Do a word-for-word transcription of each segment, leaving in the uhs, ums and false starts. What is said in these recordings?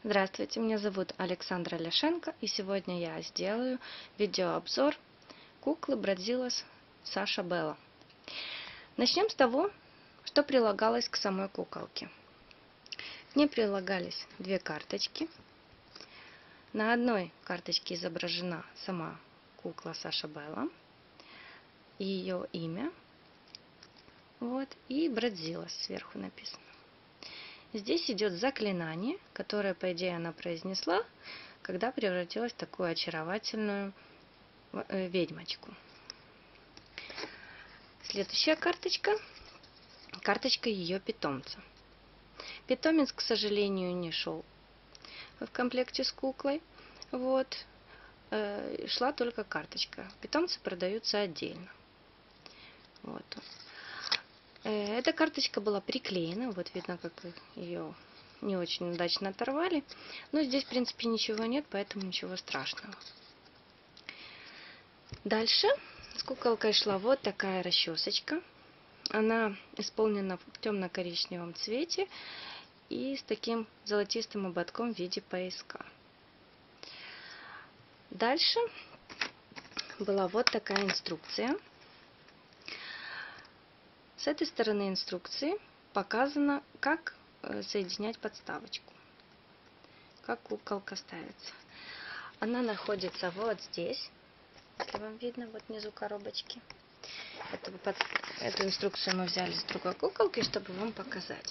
Здравствуйте, меня зовут Александра Ляшенко, и сегодня я сделаю видеообзор куклы Брадзиллас Саша Белла. Начнем с того, что прилагалось к самой куколке. К ней прилагались две карточки. На одной карточке изображена сама кукла Саша Белла, ее имя, вот, и Брадзиллас сверху написано. Здесь идет заклинание, которое, по идее, она произнесла, когда превратилась в такую очаровательную ведьмочку. Следующая карточка – карточка ее питомца. Питомец, к сожалению, не шел в комплекте с куклой. Вот. Шла только карточка. Питомцы продаются отдельно. Вот. Эта карточка была приклеена. Вот видно, как ее не очень удачно оторвали. Но здесь, в принципе, ничего нет, поэтому ничего страшного. Дальше с куколкой шла вот такая расчесочка. Она исполнена в темно-коричневом цвете и с таким золотистым ободком в виде пояска. Дальше была вот такая инструкция. С этой стороны инструкции показано, как соединять подставочку, как куколка ставится. Она находится вот здесь, если вам видно, вот внизу коробочки. Эту, под... Эту инструкцию мы взяли с другой куколки, чтобы вам показать.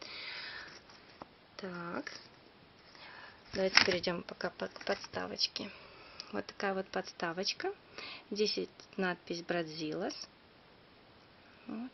Так, давайте перейдем пока к подставочке. Вот такая вот подставочка. Здесь есть надпись Брадзиллас. Вот.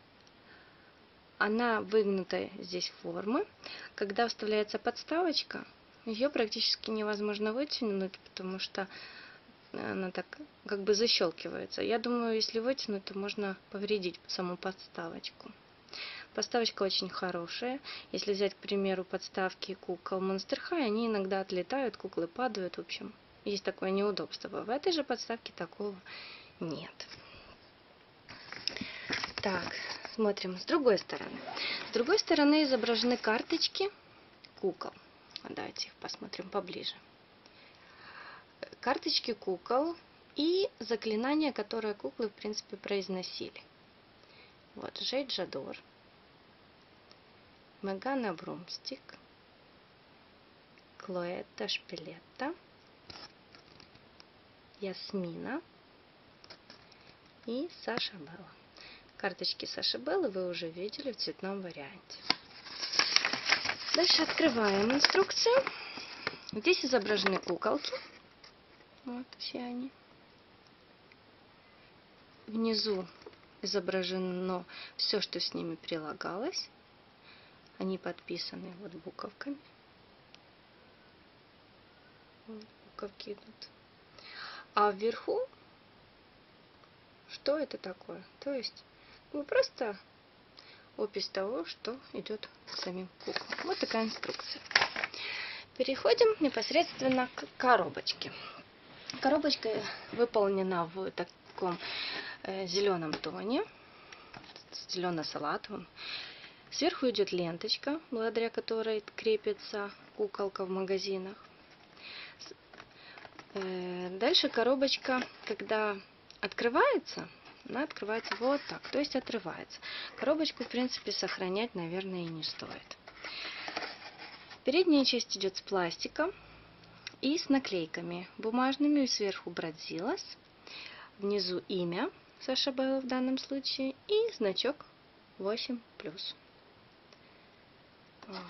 Она выгнутая здесь формы. Когда вставляется подставочка, ее практически невозможно вытянуть, потому что она так как бы защелкивается. Я думаю, если вытянуть, то можно повредить саму подставочку. Подставочка очень хорошая. Если взять, к примеру, подставки кукол Monster High, они иногда отлетают, куклы падают. В общем, есть такое неудобство. В этой же подставке такого нет. Так, смотрим с другой стороны. С другой стороны изображены карточки кукол. Давайте их посмотрим поближе. Карточки кукол и заклинания, которые куклы, в принципе, произносили. Вот, Жейд Жадор, Мегана Брумстик, Клоэта Шпилетта, Ясмина и Саша Белла. Карточки Саши Беллы вы уже видели в цветном варианте. Дальше открываем инструкцию. Здесь изображены куколки. Вот все они. Внизу изображено все, что с ними прилагалось. Они подписаны вот буковками. Вот, буковки идут. А вверху, что это такое? То есть, ну, просто опись того, что идет к самим куклам. Вот такая инструкция. Переходим непосредственно к коробочке. Коробочка выполнена в таком э, зеленом тоне, зелено-салатовом. Сверху идет ленточка, благодаря которой крепится куколка в магазинах. Э, дальше коробочка, когда открывается, она открывается вот так, то есть отрывается. Коробочку, в принципе, сохранять, наверное, и не стоит. Передняя часть идет с пластика и с наклейками бумажными. Сверху Брадзиллас, внизу имя Саша Белла в данном случае и значок восемь плюс. Вот.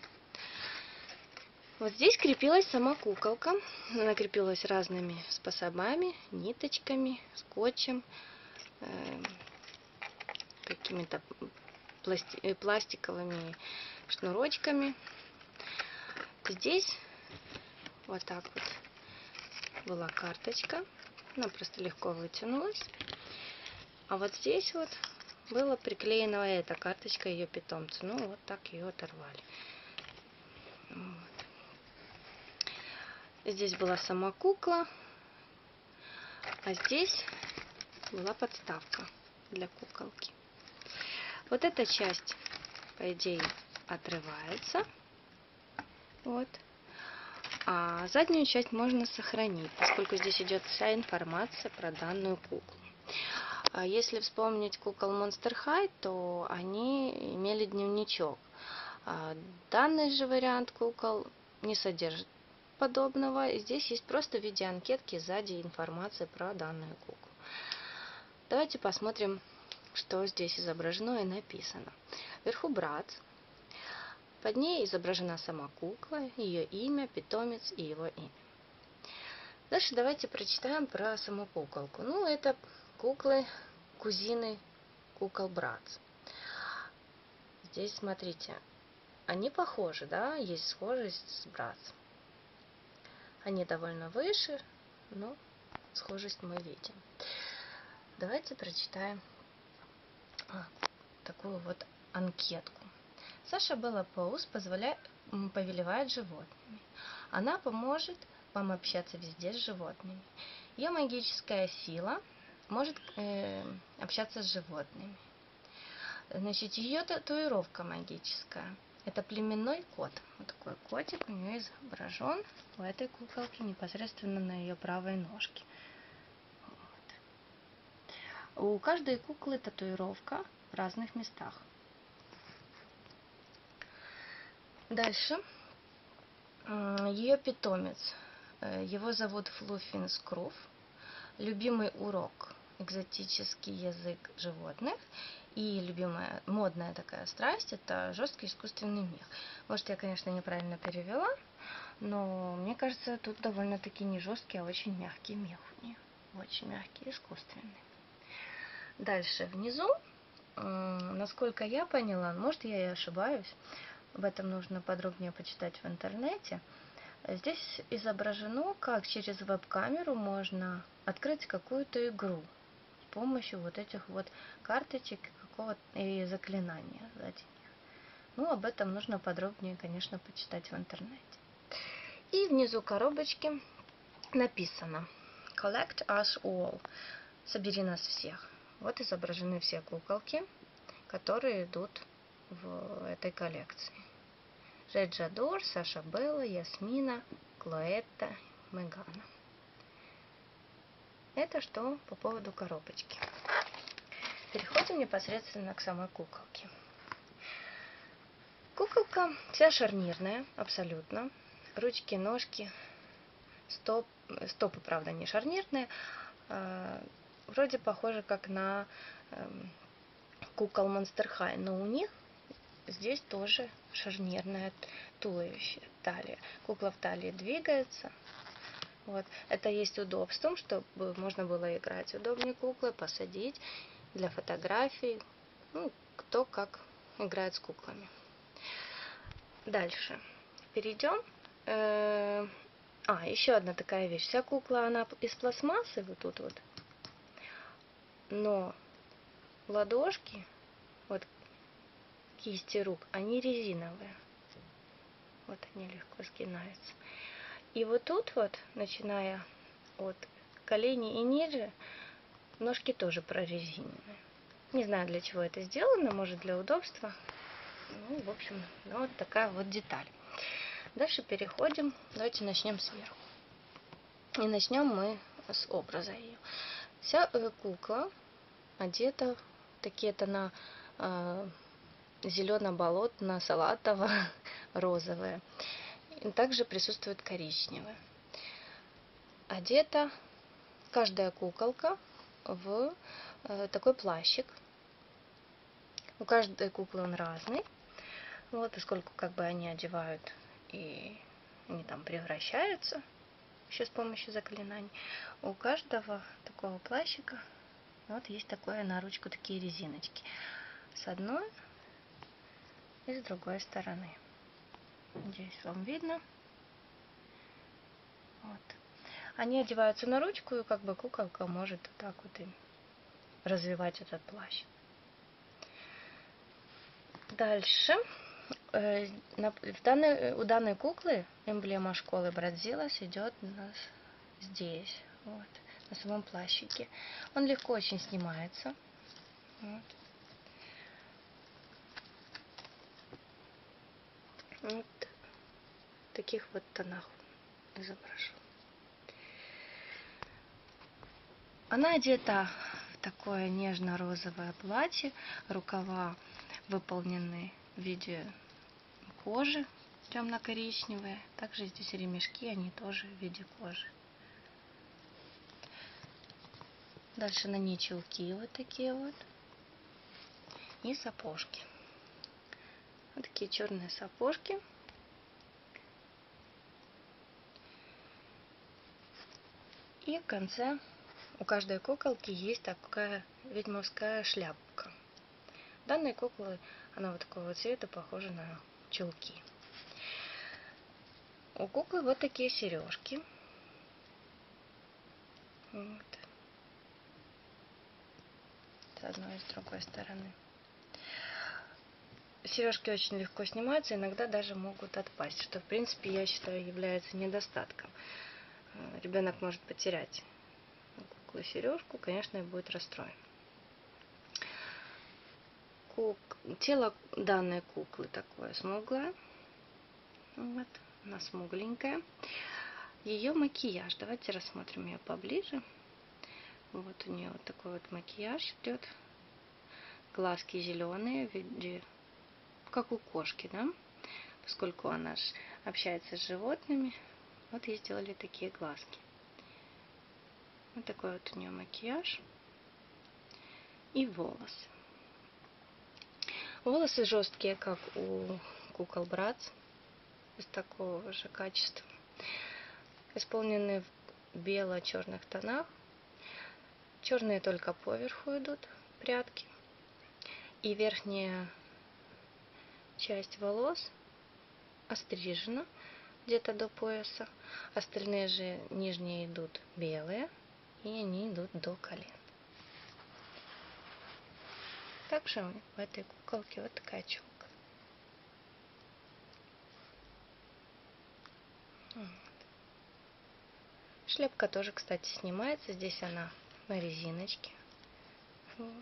Вот здесь крепилась сама куколка. Она крепилась разными способами, ниточками, скотчем, э, какими-то пласти пластиковыми шнурочками. Здесь вот так вот была карточка. Она просто легко вытянулась. А вот здесь вот была приклеена эта карточка ее питомца. Ну, вот так ее оторвали. Вот. Здесь была сама кукла. А здесь была подставка для куколки. Вот эта часть, по идее, отрывается. Вот. А заднюю часть можно сохранить, поскольку здесь идет вся информация про данную куклу. А если вспомнить кукол Monster High, то они имели дневничок. А данный же вариант кукол не содержит подобного. И здесь есть просто в виде анкетки сзади информация про данную куклу. Давайте посмотрим, что здесь изображено и написано. Вверху Bratz. Под ней изображена сама кукла, ее имя, питомец и его имя. Дальше давайте прочитаем про саму куколку. Ну, это куклы, кузины кукол Bratz. Здесь, смотрите, они похожи, да, есть схожесть с Bratz. Они довольно выше, но схожесть мы видим. Давайте прочитаем а, такую вот анкетку. Саша Белла Поуз позволяет, повелевает животными. Она поможет вам общаться везде с животными. Ее магическая сила может э, общаться с животными. Значит, ее татуировка магическая. Это племенной кот. Вот такой котик у нее изображен у этой куколки непосредственно на ее правой ножке. Вот. У каждой куклы татуировка в разных местах. Дальше. Ее питомец. Его зовут Флуффин Скруф. Любимый урок – экзотический язык животных. И любимая модная такая страсть – это жесткий искусственный мех. Может, я, конечно, неправильно перевела, но мне кажется, тут довольно-таки не жесткий, а очень мягкий мех у нее. Очень мягкий, искусственный. Дальше внизу, насколько я поняла, может, я и ошибаюсь, об этом нужно подробнее почитать в интернете. Здесь изображено, как через веб-камеру можно открыть какую-то игру с помощью вот этих вот карточек и заклинания сзади них. Ну, об этом нужно подробнее, конечно, почитать в интернете. И внизу коробочки написано Collect us all. Собери нас всех. Вот изображены все куколки, которые идут в этой коллекции. Реджадор, Саша Белла, Ясмина, Клоэтта, Мегана. Это что по поводу коробочки. Переходим непосредственно к самой куколке. Куколка вся шарнирная, абсолютно. Ручки, ножки, стоп, стопы, правда, не шарнирные. Э, вроде похожи как на э, кукол Monster High, но у них здесь тоже шарнирное туловище, талия. Кукла в талии двигается. Вот. Это есть удобством, чтобы можно было играть удобнее куклы, посадить для фотографий. Ну, кто как играет с куклами. Дальше. Перейдем. А, еще одна такая вещь. Вся кукла, она из пластмассы, вот тут вот. Но ладошки, вот кисти рук, они резиновые. Вот они легко сгинаются. И вот тут вот, начиная от коленей и ниже, ножки тоже прорезиненные. Не знаю, для чего это сделано, может, для удобства. Ну, в общем, ну, вот такая вот деталь. Дальше переходим. Давайте начнем сверху. И начнем мы с образа ее. Вся э, кукла одета такие тона э, зелено-болотно-салатово-розовые. Также присутствует коричневый. Одета каждая куколка в э, такой плащик. У каждой куклы он разный. Вот, поскольку как бы они одевают и они там превращаются еще с помощью заклинаний. У каждого такого плащика вот есть такое на ручку такие резиночки. С одной и с другой стороны. Здесь вам видно. Вот. Они одеваются на ручку, и как бы куколка может вот так вот им развивать этот плащ. Дальше. Э, на, в данной, у данной куклы эмблема школы Братзиллас идет у нас здесь, вот, на самом плащике. Он легко очень снимается. Вот. Вот таких вот тонах изображу. Она одета в такое нежно-розовое платье, рукава выполнены в виде кожи, темно-коричневые. Также здесь ремешки, они тоже в виде кожи. Дальше на ней чулки вот такие вот. И сапожки. Вот такие черные сапожки. И в конце у каждой куколки есть такая ведьмовская шляпка. У данной куклы она вот такого цвета, похожа на чулки. У куклы вот такие сережки. Вот. С одной и с другой стороны. Сережки очень легко снимаются, иногда даже могут отпасть, что в принципе я считаю является недостатком. Ребенок может потерять куклу сережку, конечно, и будет расстроен. Кук... Тело данной куклы такое смуглое. Вот, она смугленькая. Ее макияж. Давайте рассмотрим ее поближе. Вот у нее вот такой вот макияж идет. Глазки зеленые, в виде, как у кошки, да? Поскольку она ж общается с животными, вот ей сделали такие глазки. Вот такой вот у нее макияж. И волосы. Волосы жесткие, как у кукол Братц, из такого же качества. Исполнены в бело-черных тонах. Черные только поверху идут прядки. И верхняя часть волос острижена где-то до пояса. Остальные же нижние идут белые, и они идут до колен. Также в этой куколке вот такая челка. Вот. Шляпка тоже, кстати, снимается. Здесь она на резиночке. Вот.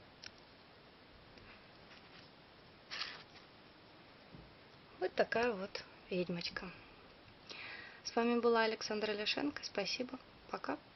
Вот такая вот ведьмочка. С вами была Александра Ляшенко. Спасибо. Пока.